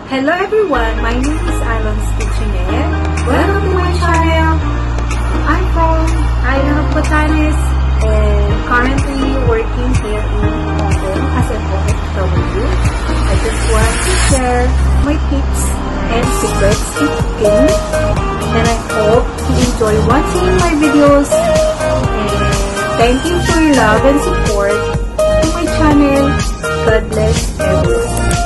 Hello everyone, my name is Alon's Kitchenette. Welcome to my channel. I'm from Idaho, Batanes, and currently working here in Hong Kong as an OFW. I just want to share my tips and secrets in cooking, and I hope you enjoy watching my videos. And thank you for your love and support to my channel. God bless everyone.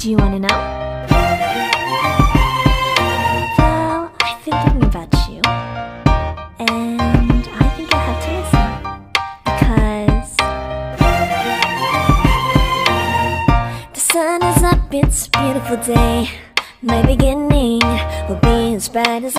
Do you want to know? Well, I've been thinking about you, and I think you'll have to listen, because the sun is up, it's a beautiful day. My beginning will be as bright as